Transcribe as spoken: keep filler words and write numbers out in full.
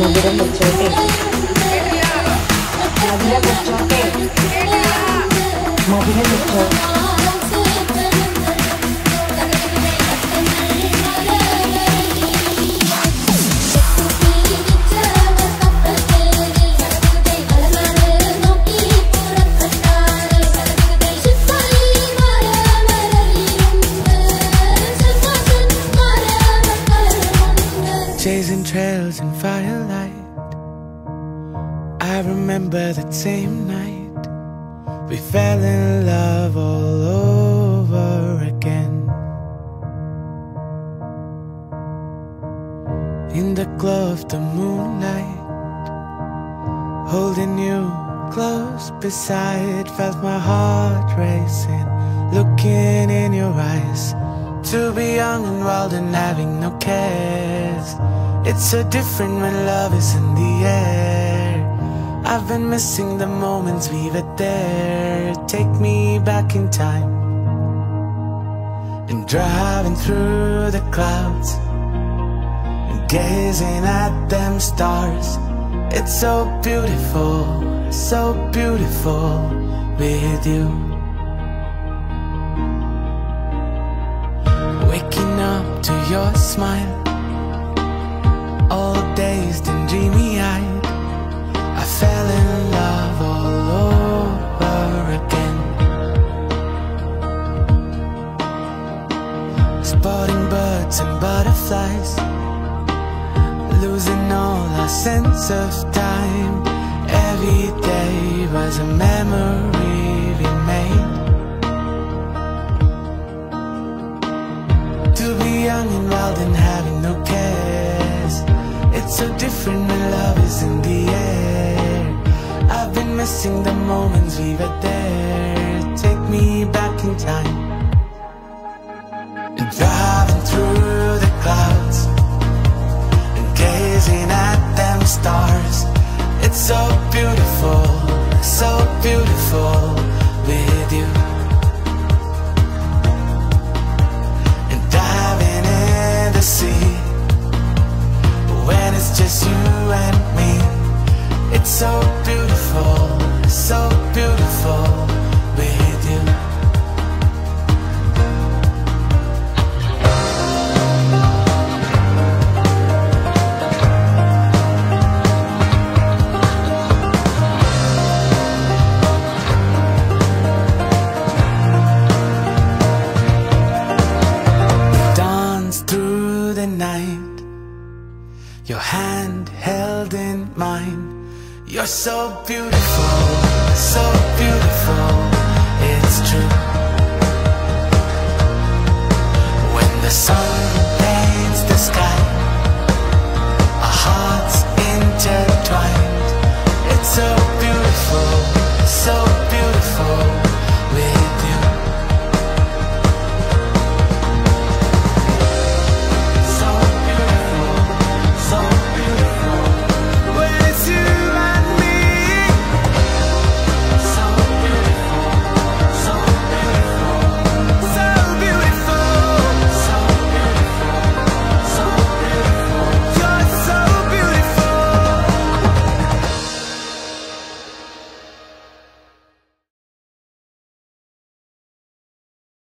മധുരം വെച്ചോട്ടെ മധുരം വെച്ചോട്ടെ മധുരം വെച്ചോ Chasing trails in firelight, I remember that same night we fell in love all over again. In the glow of the moonlight, holding you close beside, felt my heart racing, looking in your eyes. To be young and wild and having no cares, it's so different when love is in the air. I've been missing the moments we were there. Take me back in time and driving through the clouds and gazing at them stars. It's so beautiful, so beautiful with you. Waking up to your smile, all dazed and dreamy-eyed, I fell in love all over again. Spotting birds and butterflies, losing all our sense of time. Every day was a memory we made. To be young and wild and having no cares, it's so different when love is in the air. I've been missing the moments we were there. Take me back in time and driving through the clouds and gazing at them stars. It's so beautiful, so beautiful with you. And diving in the sea when it's just you and me. It's so beautiful, so beautiful with you. Dance through the night, your hand held in mine. You're so beautiful, so beautiful, it's true. When the sun